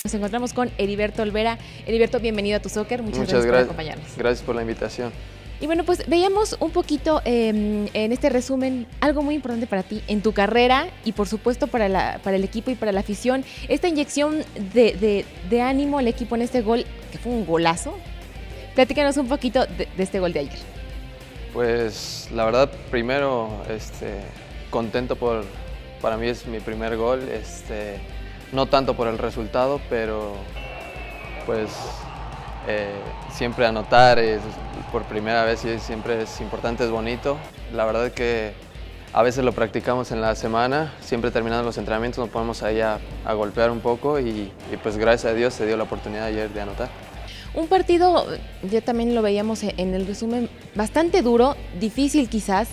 Nos encontramos con Heriberto Olvera. Heriberto, bienvenido a Tu Soccer. Muchas gracias por acompañarnos. Gracias por la invitación. Y bueno, pues veíamos un poquito en este resumen algo muy importante para ti en tu carrera y por supuesto para el equipo y para la afición. Esta inyección de ánimo al equipo en este gol, que fue un golazo. Platícanos un poquito de este gol de ayer. Pues la verdad, primero contento para mí es mi primer gol. No tanto por el resultado, pero pues siempre anotar por primera vez y siempre es importante, es bonito. La verdad que a veces lo practicamos en la semana, siempre terminando los entrenamientos nos ponemos ahí a golpear un poco y pues gracias a Dios se dio la oportunidad ayer de anotar. Un partido, ya también lo veíamos en el resumen, bastante duro, difícil quizás.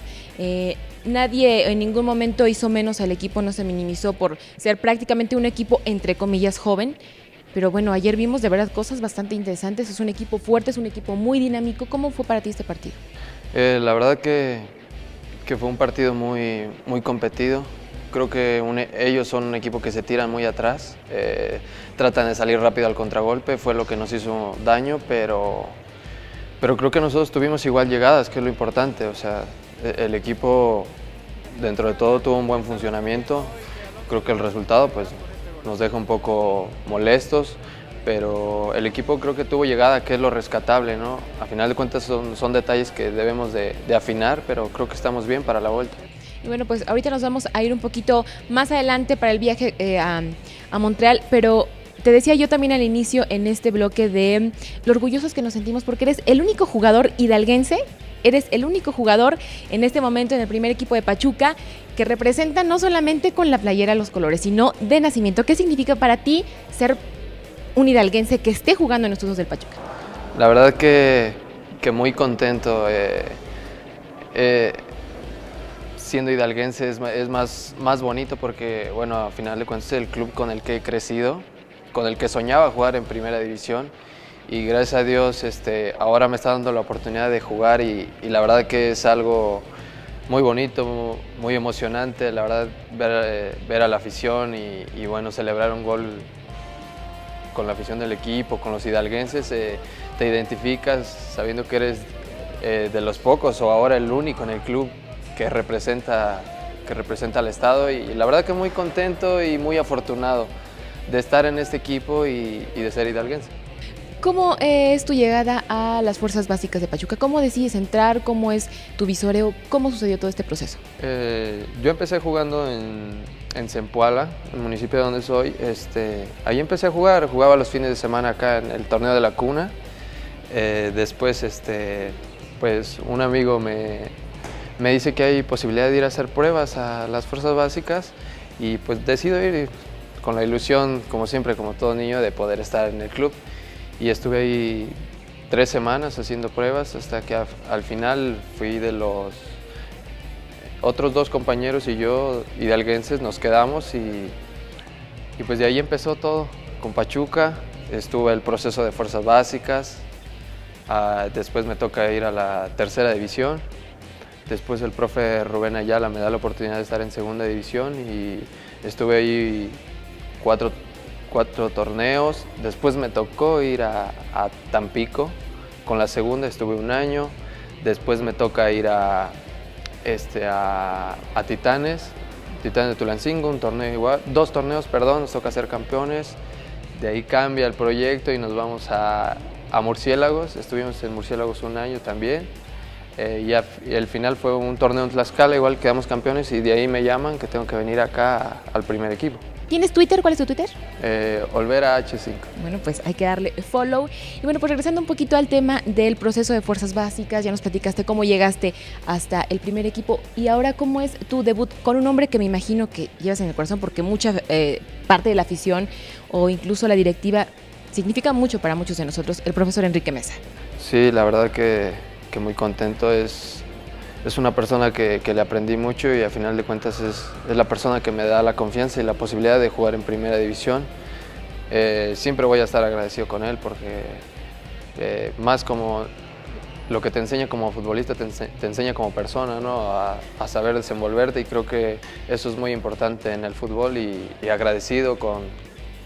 Nadie en ningún momento hizo menos al equipo, no se minimizó por ser prácticamente un equipo entre comillas joven. Pero bueno, ayer vimos de verdad cosas bastante interesantes, es un equipo fuerte, es un equipo muy dinámico. ¿Cómo fue para ti este partido? La verdad que fue un partido muy competido. Creo que ellos son un equipo que se tiran muy atrás, tratan de salir rápido al contragolpe, fue lo que nos hizo daño, pero creo que nosotros tuvimos igual llegadas, que es lo importante. O sea, el equipo dentro de todo tuvo un buen funcionamiento. Creo que el resultado pues nos deja un poco molestos, pero el equipo creo que tuvo llegada, que es lo rescatable, ¿no? A final de cuentas son detalles que debemos de afinar, pero creo que estamos bien para la vuelta. Y bueno, pues ahorita nos vamos a ir un poquito más adelante para el viaje a Montreal, pero te decía yo también al inicio en este bloque de lo orgullosos que nos sentimos porque eres el único jugador hidalguense, eres el único jugador en este momento en el primer equipo de Pachuca que representa no solamente con la playera los colores, sino de nacimiento. ¿Qué significa para ti ser un hidalguense que esté jugando en los Tuzos del Pachuca? La verdad que muy contento. Siendo hidalguense es más bonito porque, bueno, a final de cuentas es el club con el que he crecido, con el que soñaba jugar en primera división y gracias a Dios ahora me está dando la oportunidad de jugar y la verdad que es algo muy bonito, muy emocionante, la verdad ver a la afición y bueno, celebrar un gol con la afición del equipo, con los hidalguenses, te identificas sabiendo que eres de los pocos o ahora el único en el club que representa al estado y la verdad que muy contento y muy afortunado de estar en este equipo y de ser hidalguense. ¿Cómo es tu llegada a las fuerzas básicas de Pachuca? ¿Cómo decides entrar? ¿Cómo es tu visoreo? ¿Cómo sucedió todo este proceso? Yo empecé jugando en Zempoala, el municipio de donde soy. Ahí empecé a jugar, jugaba los fines de semana acá en el torneo de la Cuna. Después pues un amigo me dice que hay posibilidad de ir a hacer pruebas a las fuerzas básicas y pues decido ir con la ilusión, como siempre, como todo niño, de poder estar en el club. Y estuve ahí 3 semanas haciendo pruebas hasta que al final fui de los otros 2 compañeros y yo, hidalguenses, nos quedamos y pues de ahí empezó todo. Con Pachuca estuve el proceso de fuerzas básicas, después me toca ir a la tercera división. Después el profe Rubén Ayala me da la oportunidad de estar en segunda división y estuve ahí 4 torneos. Después me tocó ir a Tampico, con la segunda estuve 1 año. Después me toca ir a Titanes de Tulancingo, un torneo igual, 2 torneos, perdón, nos toca ser campeones. De ahí cambia el proyecto y nos vamos a Murciélagos. Estuvimos en Murciélagos 1 año también. Y el final fue un torneo en Tlaxcala, igual quedamos campeones y de ahí me llaman que tengo que venir acá al primer equipo. ¿Tienes Twitter? ¿Cuál es tu Twitter? Olvera H5. Bueno, pues hay que darle follow. Y bueno, pues regresando un poquito al tema del proceso de fuerzas básicas, ya nos platicaste cómo llegaste hasta el primer equipo y ahora cómo es tu debut con un hombre que me imagino que llevas en el corazón porque mucha parte de la afición o incluso la directiva significa mucho para muchos de nosotros, el profesor Enrique Meza. Sí, la verdad que muy contento. Es una persona que le aprendí mucho y a final de cuentas es la persona que me da la confianza y la posibilidad de jugar en primera división. Siempre voy a estar agradecido con él porque más como lo que te enseña como futbolista te enseña como persona, ¿no? a saber desenvolverte y creo que eso es muy importante en el fútbol y agradecido con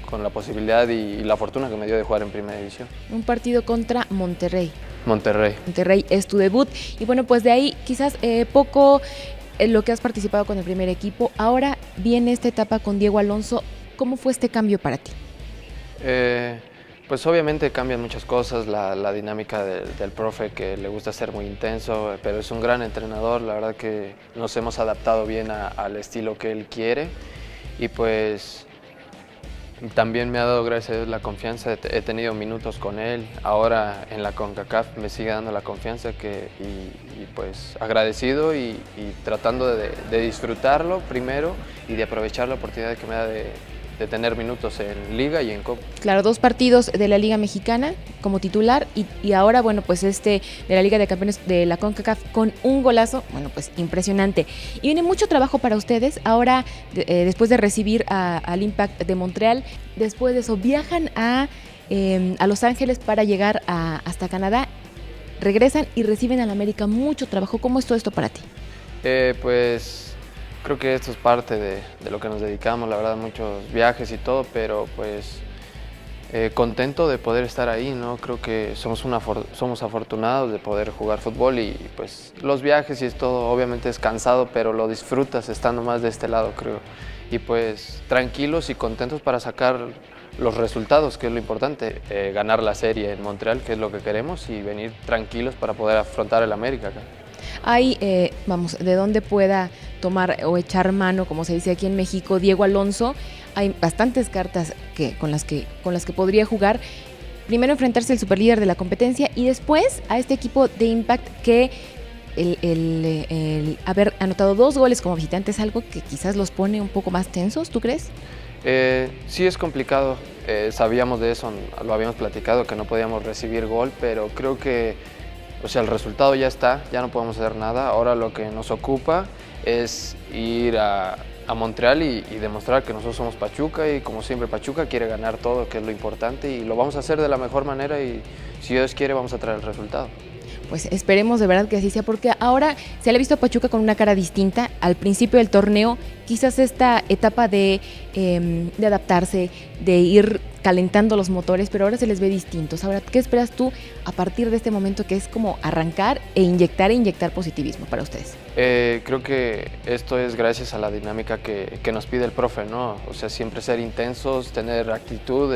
con la posibilidad y la fortuna que me dio de jugar en Primera División. Un partido contra Monterrey. Monterrey es tu debut y bueno, pues de ahí quizás poco lo que has participado con el primer equipo. Ahora viene esta etapa con Diego Alonso. ¿Cómo fue este cambio para ti? Pues obviamente cambian muchas cosas, la dinámica del profe, que le gusta ser muy intenso, pero es un gran entrenador. La verdad que nos hemos adaptado bien al estilo que él quiere y pues también me ha dado, gracias a Dios, la confianza. He tenido minutos con él. Ahora en la CONCACAF me sigue dando la confianza y pues agradecido y tratando de disfrutarlo primero y de aprovechar la oportunidad que me da de tener minutos en Liga y en Copa. Claro, 2 partidos de la Liga Mexicana como titular y ahora, bueno, pues de la Liga de Campeones de la CONCACAF con un golazo, bueno, pues impresionante. Y viene mucho trabajo para ustedes. Ahora, después de recibir al Impact de Montreal, después de eso viajan a Los Ángeles para llegar hasta Canadá, regresan y reciben al América. Mucho trabajo. ¿Cómo es todo esto para ti? Pues creo que esto es parte de lo que nos dedicamos, la verdad, muchos viajes y todo, pero pues contento de poder estar ahí, ¿no? Creo que somos afortunados de poder jugar fútbol y pues los viajes y es todo, obviamente es cansado, pero lo disfrutas estando más de este lado, creo. Y pues tranquilos y contentos para sacar los resultados, que es lo importante, ganar la serie en Montreal, que es lo que queremos, y venir tranquilos para poder afrontar el América acá. Hay, vamos, de dónde pueda tomar o echar mano, como se dice aquí en México, Diego Alonso. Hay bastantes cartas con las que podría jugar. Primero enfrentarse al superlíder de la competencia y después a este equipo de Impact que el haber anotado 2 goles como visitante es algo que quizás los pone un poco más tensos, ¿tú crees? Sí, es complicado. Sabíamos de eso, lo habíamos platicado, que no podíamos recibir gol, pero creo que el resultado ya está, ya no podemos hacer nada. Ahora lo que nos ocupa es ir a Montreal y demostrar que nosotros somos Pachuca y como siempre Pachuca quiere ganar todo, que es lo importante, y lo vamos a hacer de la mejor manera y si Dios quiere vamos a traer el resultado. Pues esperemos de verdad que así sea, porque ahora se le ha visto a Pachuca con una cara distinta. Al principio del torneo, quizás esta etapa de adaptarse, de ir calentando los motores, pero ahora se les ve distintos. Ahora, ¿qué esperas tú a partir de este momento que es como arrancar e inyectar positivismo para ustedes? Creo que esto es gracias a la dinámica que nos pide el profe, ¿no? O sea, siempre ser intensos, tener actitud,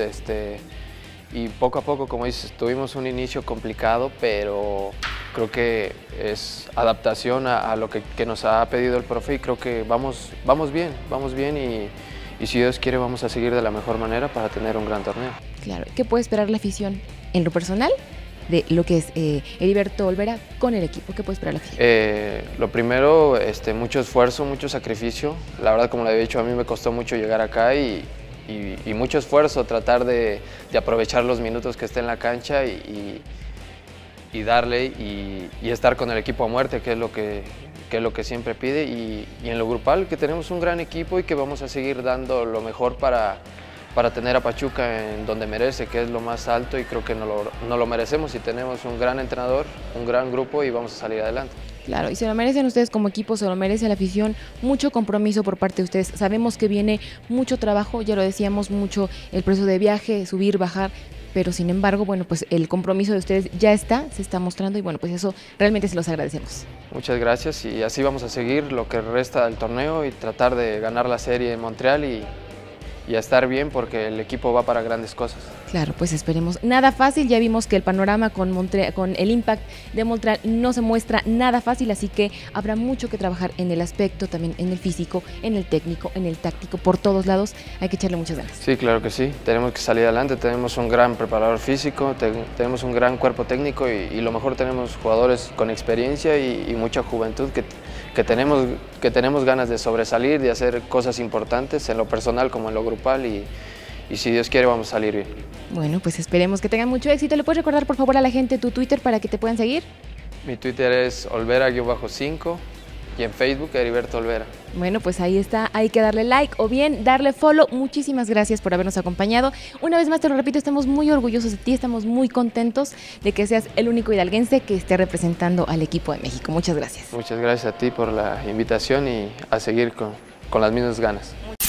y poco a poco, como dices, tuvimos un inicio complicado, pero creo que es adaptación a lo que nos ha pedido el profe y creo que vamos bien y si Dios quiere vamos a seguir de la mejor manera para tener un gran torneo. Claro, ¿qué puede esperar la afición en lo personal de lo que es Heriberto Olvera con el equipo? ¿Qué puede esperar la afición? Lo primero, mucho esfuerzo, mucho sacrificio. La verdad, como le había dicho, a mí me costó mucho llegar acá y mucho esfuerzo, tratar de aprovechar los minutos que esté en la cancha y darle y estar con el equipo a muerte, que es lo que siempre pide, y en lo grupal, que tenemos un gran equipo y que vamos a seguir dando lo mejor para tener a Pachuca en donde merece, que es lo más alto, y creo que no lo merecemos y tenemos un gran entrenador, un gran grupo y vamos a salir adelante. Claro, y se lo merecen ustedes como equipo, se lo merece la afición, mucho compromiso por parte de ustedes. Sabemos que viene mucho trabajo, ya lo decíamos, mucho el proceso de viaje, subir, bajar, pero sin embargo, bueno, pues el compromiso de ustedes ya se está mostrando y bueno, pues eso realmente se los agradecemos. Muchas gracias y así vamos a seguir lo que resta del torneo y tratar de ganar la serie en Montreal y a estar bien porque el equipo va para grandes cosas. Claro, pues esperemos. Nada fácil, ya vimos que el panorama con el Impact de Montreal no se muestra nada fácil, así que habrá mucho que trabajar en el aspecto, también en el físico, en el técnico, en el táctico, por todos lados hay que echarle muchas ganas. Sí, claro que sí, tenemos que salir adelante, tenemos un gran preparador físico, tenemos un gran cuerpo técnico y lo mejor tenemos jugadores con experiencia y mucha juventud que tenemos ganas de sobresalir, de hacer cosas importantes en lo personal como en lo grupal y si Dios quiere vamos a salir bien. Bueno, pues esperemos que tengan mucho éxito. ¿Le puedes recordar por favor a la gente tu Twitter para que te puedan seguir? Mi Twitter es Olvera-5 y en Facebook Heriberto Olvera. Bueno, pues ahí está, hay que darle like o bien darle follow. Muchísimas gracias por habernos acompañado. Una vez más te lo repito, estamos muy orgullosos de ti, estamos muy contentos de que seas el único hidalguense que esté representando al equipo de México. Muchas gracias. Muchas gracias a ti por la invitación y a seguir con las mismas ganas.